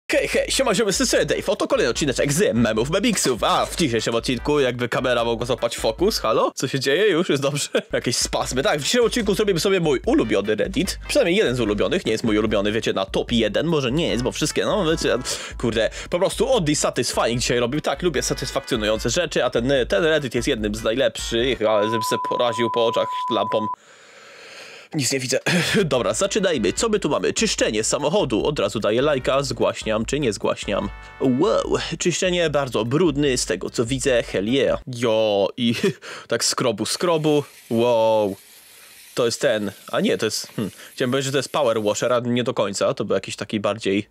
Hej, siema ziomy, z tej Dave, oto kolejny odcineczek z memów, mebiksów. A w dzisiejszym odcinku jakby kamera mogła złapać fokus, halo? Co się dzieje? Już jest dobrze? Jakieś spazmy. Tak, w dzisiejszym odcinku zrobimy sobie mój ulubiony Reddit. Przynajmniej jeden z ulubionych, nie jest mój ulubiony, wiecie, na top 1, może nie jest, bo wszystkie, no wiecie, kurde, po prostu oddly satisfying dzisiaj robił. Tak, lubię satysfakcjonujące rzeczy, a ten Reddit jest jednym z najlepszych, ale żebym se poraził po oczach lampą. Nic nie widzę. Dobra, zaczynajmy. Co my tu mamy? Czyszczenie samochodu. Od razu daję lajka. Zgłaśniam czy nie zgłaśniam? Wow, czyszczenie bardzo brudny z tego co widzę. Hell yeah. Jo, i tak skrobu. Wow. To jest ten. A nie, to jest... Chciałem powiedzieć, że to jest power washer, a nie do końca. To był jakiś taki bardziej...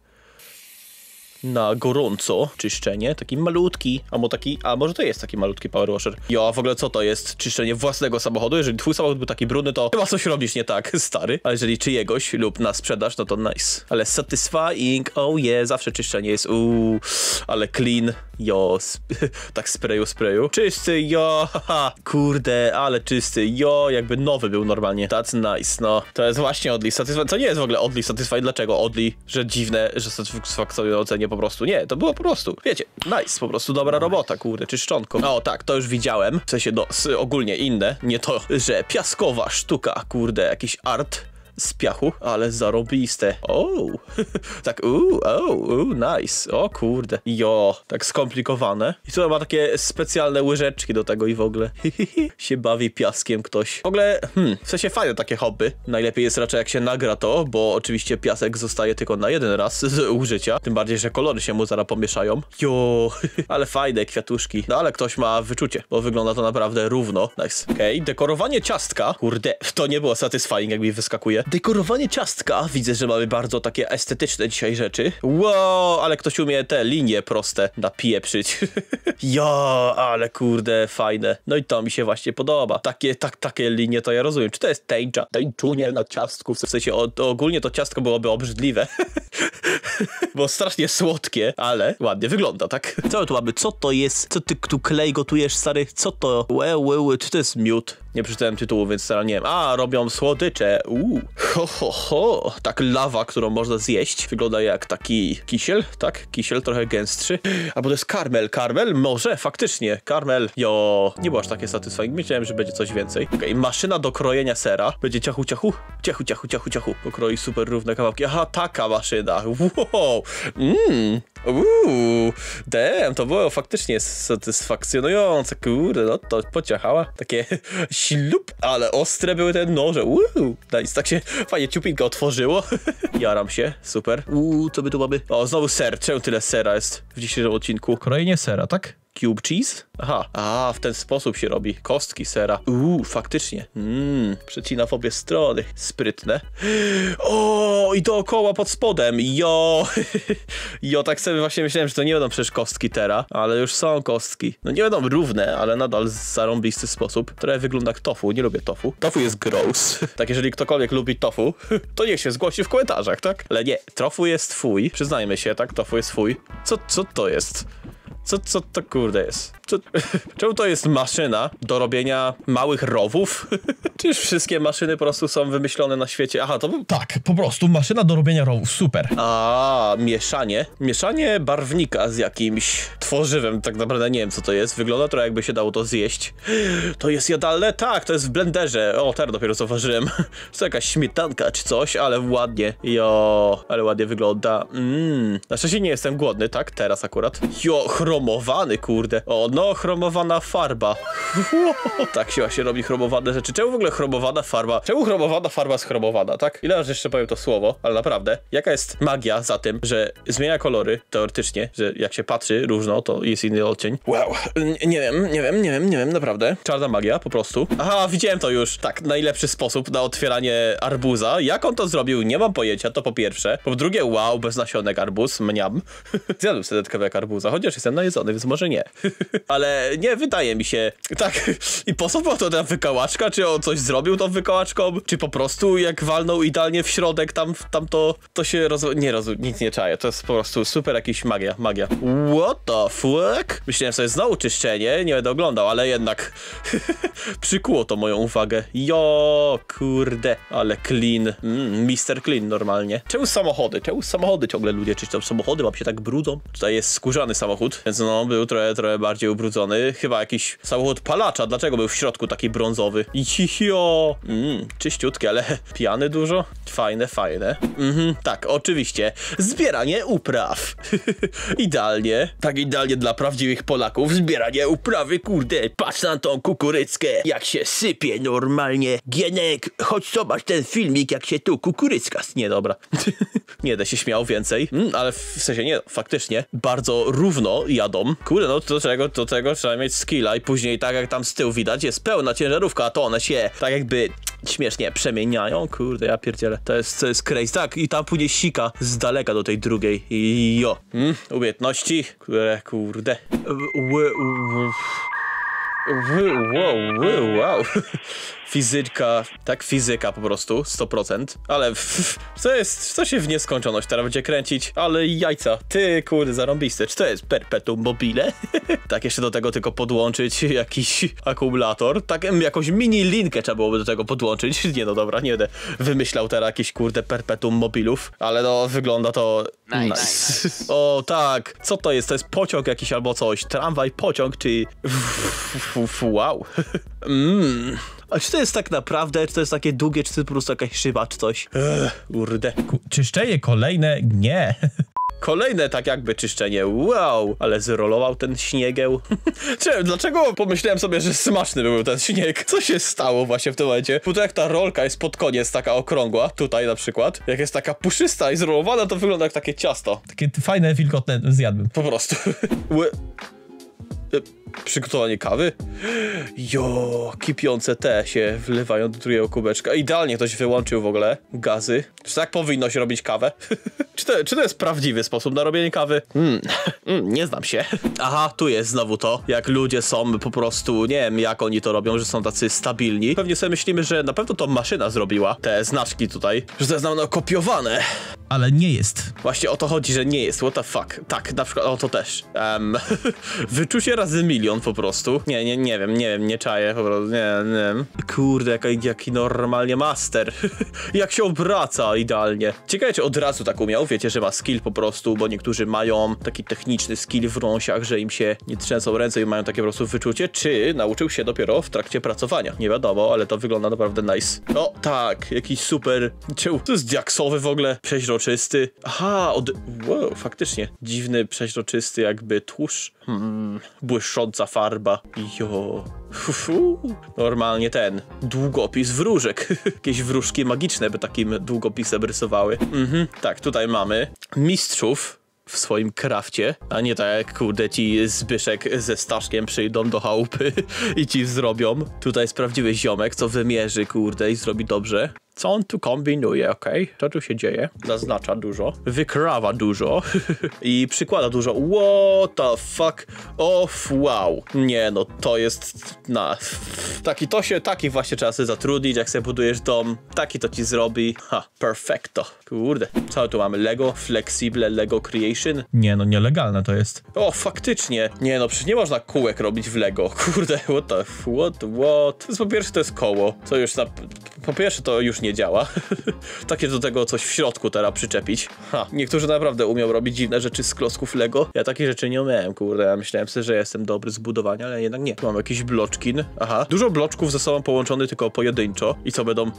na gorąco czyszczenie, taki malutki, a może to jest taki malutki power washer. Jo, a w ogóle co to jest? Czyszczenie własnego samochodu? Jeżeli twój samochód był taki brudny, to chyba coś robisz nie tak, stary. A jeżeli czyjegoś lub na sprzedaż, no to nice. Ale satisfying, oh yeah, zawsze czyszczenie jest, ale clean, jo, tak sprayu. Czysty, jo, haha, kurde, ale czysty, jo, jakby nowy był normalnie. That's nice, no. To jest właśnie oddly satisfying. To nie jest w ogóle oddly satisfying. Dlaczego oddly? Że dziwne, że satysfakcjonujące, nie po prostu. Nie, to było po prostu. Wiecie, nice, po prostu dobra robota, kurde, czyszczonko. O tak, to już widziałem. W sensie, ogólnie inne. Nie to, że piaskowa sztuka, kurde, jakiś art z piachu, ale zarobiste. Tak, nice. O kurde. Jo, tak skomplikowane. I tutaj ma takie specjalne łyżeczki do tego i w ogóle. Się bawi piaskiem ktoś. W ogóle, w sensie fajne takie hobby. Najlepiej jest raczej jak się nagra to, bo oczywiście piasek zostaje tylko na jeden raz z użycia. Tym bardziej, że kolory się mu zaraz pomieszają. Jo, ale fajne kwiatuszki. No ale ktoś ma wyczucie, bo wygląda to naprawdę równo. Nice. Okej, dekorowanie ciastka. Kurde, to nie było satisfying, jak mi wyskakuje. Dekorowanie ciastka. Widzę, że mamy bardzo takie estetyczne dzisiaj rzeczy. Wow, ale ktoś umie te linie proste napieprzyć. Jo, ale kurde, fajne. No i to mi się właśnie podoba. Takie linie to ja rozumiem. Czy to jest tańczunie na ciastku? W sensie, ogólnie to ciastko byłoby obrzydliwe. Bo strasznie słodkie, ale ładnie wygląda, tak? Co tu mamy? Co to jest? Co ty tu klej gotujesz, stary? Co to? Czy to jest miód? Nie przeczytałem tytułu, więc teraz nie wiem. A, robią słodycze. Tak, lawa, którą można zjeść. Wygląda jak taki kisiel, tak? Kisiel trochę gęstszy. Albo to jest karmel. Może, faktycznie. Karmel. Jo, nie było aż takie satysfying. Myślałem, że będzie coś więcej. Okej, maszyna do krojenia sera. Będzie ciachu. Pokroi super równe kawałki. Aha, taka maszyna. Wow. Damn, to było faktycznie satysfakcjonujące. Kurde, no to pociachała. Takie ślub, ale ostre były te noże. Nice, tak się fajnie ciupinko otworzyło. Jaram się, super. Co my tu mamy? O, znowu ser. Czemu tyle sera jest w dzisiejszym odcinku? Krojenie sera, tak? Cube cheese? Aha, w ten sposób się robi. Kostki sera. Faktycznie. Przecina w obie strony. Sprytne. O, i dookoła pod spodem. Jo, tak sobie właśnie myślałem, że to nie będą przecież kostki tera, ale już są kostki. No nie będą równe, ale nadal w zarąbisty sposób. Trochę wygląda jak tofu. Nie lubię tofu. Tofu jest gross. Tak, jeżeli ktokolwiek lubi tofu, to niech się zgłosi w komentarzach, tak? Ale nie, tofu jest fuj. Przyznajmy się, tak? Tofu jest fuj. Co to jest? Co to kurde jest? Czemu to jest maszyna do robienia małych rowów? Czyż wszystkie maszyny po prostu są wymyślone na świecie? Aha, to był... Tak, po prostu maszyna do robienia rowów, super. Mieszanie. Mieszanie barwnika z jakimś tworzywem, tak naprawdę nie wiem co to jest. Wygląda trochę jakby się dało to zjeść. To jest jadalne? Tak, to jest w blenderze. O, teraz dopiero zauważyłem. To jakaś śmietanka czy coś, ale ładnie. Jo, ale ładnie wygląda. Na szczęście nie jestem głodny, tak? Teraz akurat. Jo, chromowany, kurde. O, no, chromowana farba. Tak się właśnie robi chromowane rzeczy. Czemu w ogóle chromowana farba? Czemu chromowana farba jest chromowana, tak? Ile razy jeszcze powiem to słowo, ale naprawdę. Jaka jest magia za tym, że zmienia kolory, teoretycznie, że jak się patrzy różno, to jest inny odcień. Wow, nie wiem, naprawdę. Czarna magia, po prostu. Aha, widziałem to już. Tak, najlepszy sposób na otwieranie arbuza. Jak on to zrobił? Nie mam pojęcia, to po pierwsze. Po drugie, wow, bez nasionek arbuz, mniam. Zjadłem sobie kawałek arbuza, chociaż jestem najedzony, więc może nie. ale nie wydaje mi się. Tak, i po co była to ta wykałaczka? Czy on coś zrobił tą wykałaczką? Czy po prostu jak walnął idealnie w środek, tam to się nic nie czaje. To jest po prostu super jakiś magia. What the fuck? Myślałem sobie znowu czyszczenie, nie będę oglądał, ale jednak przykuło to moją uwagę. Jo, kurde, ale clean. Mr. Clean normalnie. Czemu samochody ciągle ludzie czyszczą? Samochody mam się tak brudzą. Tutaj jest skórzany samochód, więc no był trochę bardziej ubrudzony. Chyba jakiś samochód palacza. Dlaczego był w środku taki brązowy? Jo, czyściutki, ale pijany dużo? Fajne. Tak, oczywiście. Zbieranie upraw. Idealnie. Tak idealnie dla prawdziwych Polaków. Zbieranie uprawy, kurde. Patrz na tą kukuryckę, jak się sypie normalnie. Gienek, chodź zobacz ten filmik, jak się tu kukurycka... Nie, dobra. Nie będę się śmiał więcej. Ale w sensie nie, faktycznie. Bardzo równo jadą. Kurde, no do tego trzeba mieć skilla i później tak jak tam z tyłu widać, jest pełna ciężarówka, a to one się tak jakby śmiesznie przemieniają. Kurde, ja pierdzielę. To jest crazy. Tak, i tam później sika z daleka do tej drugiej. Jo. Umiejętności, które, kurde. Wow. Fizyka po prostu, 100%, ale co się w nieskończoność teraz będzie kręcić, ale jajca, ty kurde zarąbiste, czy to jest perpetuum mobile? Tak jeszcze do tego tylko podłączyć jakiś akumulator, tak jakąś mini linkę trzeba byłoby do tego podłączyć, nie no dobra, nie będę wymyślał teraz jakiś kurde perpetuum mobilów, ale no wygląda to nice. O tak, co to jest? To jest pociąg jakiś albo coś, tramwaj, pociąg, czy... Wow. A czy to jest tak naprawdę, czy to jest takie długie, czy to jest po prostu jakaś szyba, czy coś? Kurde. Czyszczenie kolejne? Nie. Kolejne tak jakby czyszczenie, wow, ale zrolował ten śniegieł. Dlaczego pomyślałem sobie, że smaczny był ten śnieg? Co się stało właśnie w tym momencie? Bo to jak ta rolka jest pod koniec taka okrągła, tutaj na przykład, jak jest taka puszysta i zrolowana, to wygląda jak takie ciasto. Takie fajne, wilgotne zjadłbym. Po prostu. Przygotowanie kawy? Jo, kipiące te się wlewają do drugiego kubeczka. Idealnie ktoś wyłączył w ogóle gazy. Czy tak powinno się robić kawę? Czy to jest prawdziwy sposób na robienie kawy? Nie znam się. Aha, tu jest znowu to. Jak ludzie są po prostu, nie wiem jak oni to robią, że są tacy stabilni. Pewnie sobie myślimy, że na pewno to maszyna zrobiła te znaczki tutaj. Że to jest na pewno kopiowane. Ale nie jest. Właśnie o to chodzi, że nie jest. What the fuck? Tak, na przykład o to też. Wyczucie razy milion po prostu. Nie wiem, nie czaję po prostu. Nie wiem. Kurde, jaki normalnie master. Jak się obraca idealnie. Ciekawe, czy od razu tak umiał. Wiecie, że ma skill po prostu, bo niektórzy mają taki techniczny skill w rąsiach, że im się nie trzęsą ręce i mają takie po prostu wyczucie. Czy nauczył się dopiero w trakcie pracowania? Nie wiadomo, ale to wygląda naprawdę nice. O, tak, jakiś super... To jest diaksowy w ogóle, przeźroczysty. Aha, wow, faktycznie. Dziwny, przeźroczysty jakby tłuszcz. Błyszcząca farba. Jo. Normalnie ten długopis wróżek. Jakieś wróżki magiczne by takim długopisem rysowały. Tak, tutaj mamy mistrzów w swoim krafcie, a nie tak jak kurde ci Zbyszek ze Staszkiem przyjdą do chałupy i ci zrobią. Tutaj jest prawdziwy ziomek, co wymierzy kurde i zrobi dobrze. Co on tu kombinuje, okej? Co tu się dzieje? Zaznacza dużo, wykrawa dużo i przykłada dużo. What the fuck? Wow. Nie no, to jest... Taki właśnie trzeba sobie zatrudnić, jak sobie budujesz dom. Taki to ci zrobi. Perfecto. Kurde. Co tu mamy? Lego? Flexible Lego Creation? Nie no, nielegalne to jest. O, faktycznie. Nie no, przecież nie można kółek robić w Lego. Kurde, what? Po pierwsze to jest koło, co już po pierwsze to już nie działa. Takie do tego coś w środku teraz przyczepić. Niektórzy naprawdę umią robić dziwne rzeczy z klocków Lego. Ja takich rzeczy nie umiałem, kurde. Ja myślałem sobie, że jestem dobry z budowania, ale jednak nie. Tu mam jakiś bloczkin. Aha. Dużo bloczków ze sobą połączony tylko pojedynczo. I co będą...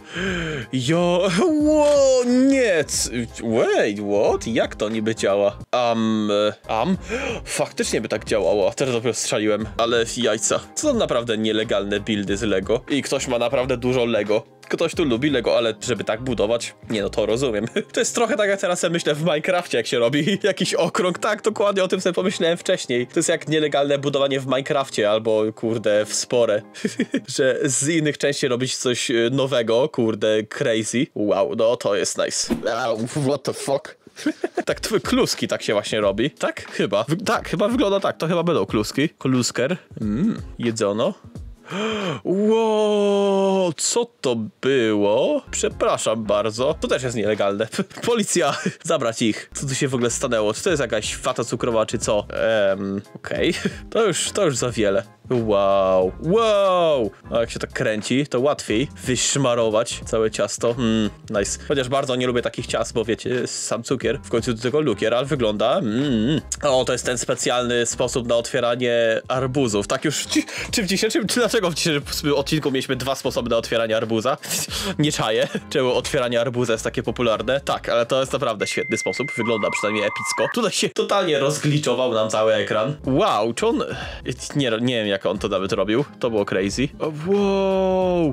Nie! Wait, what? Jak to niby działa? Faktycznie by tak działało. Teraz dopiero strzeliłem. Ale jajca. Co to naprawdę nielegalne buildy z Lego? I ktoś ma naprawdę dużo Lego. Ktoś tu lubi Lego, ale żeby tak budować, nie no to rozumiem. To jest trochę tak jak teraz sobie myślę w Minecrafcie, jak się robi jakiś okrąg. Tak, dokładnie o tym sobie pomyślałem wcześniej. To jest jak nielegalne budowanie w Minecrafcie albo kurde w Spore. Że z innych części robić coś nowego, kurde crazy. Wow, no to jest nice. What the fuck? Tak, kluski tak się właśnie robi. Tak? Chyba. Tak, chyba wygląda tak. To chyba będą kluski. Klusker. Jedzono. Wow, co to było? Przepraszam bardzo. To też jest nielegalne. Policja, zabrać ich. Co tu się w ogóle stanęło? Czy to jest jakaś wata cukrowa, czy co? Okej. To już za wiele. Wow. A jak się tak kręci, to łatwiej wyszmarować całe ciasto. Nice. Chociaż bardzo nie lubię takich ciast, bo wiecie, sam cukier. W końcu do tego lukier, ale wygląda. O, to jest ten specjalny sposób na otwieranie arbuzów. Tak już, czy dlaczego w dzisiejszym odcinku mieliśmy 2 sposoby na otwieranie arbuza? Nie czaję. Czemu otwieranie arbuza jest takie popularne? Tak, ale to jest naprawdę świetny sposób. Wygląda przynajmniej epicko. Tutaj się totalnie rozgliczował nam cały ekran. Wow, czy on... Nie wiem, jak on to nawet robił. To było crazy. Wow.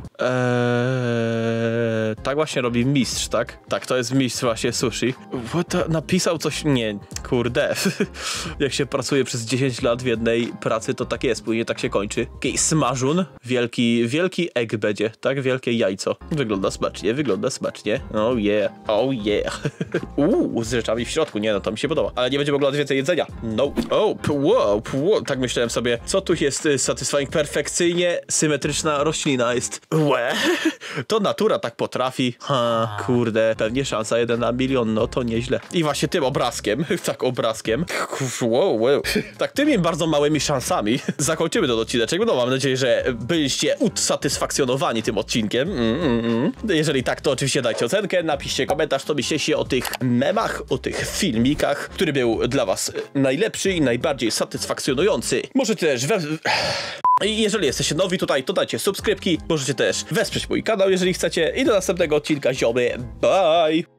Tak właśnie robi mistrz, tak? Tak, to jest mistrz właśnie sushi. Napisał coś... Nie, kurde. Jak się pracuje przez 10 lat w jednej pracy, to tak jest. Później tak się kończy. Okej, smażun. Wielki egg będzie, tak? Wielkie jajco. Wygląda smacznie. Oh yeah. Z rzeczami w środku. Nie, no to mi się podoba. Ale nie będzie mogło więcej jedzenia. No. Wow. Tak myślałem sobie, co tu jest satisfying? Perfekcyjnie symetryczna roślina jest. To natura tak potrafi. Kurde, pewnie szansa 1 na milion, no to nieźle. I właśnie tym obrazkiem, wow. Tak, tymi bardzo małymi szansami zakończymy ten odcineczek. No mam nadzieję, że byliście usatysfakcjonowani tym odcinkiem. Jeżeli tak, to oczywiście dajcie ocenkę, napiszcie komentarz, co myślicie o tych memach, o tych filmikach, który był dla was najlepszy i najbardziej satysfakcjonujący. Możecie też i jeżeli jesteście nowi tutaj, to dajcie subskrypki. Możecie też wesprzeć mój kanał, jeżeli chcecie. I do następnego odcinka, ziomy. Bye!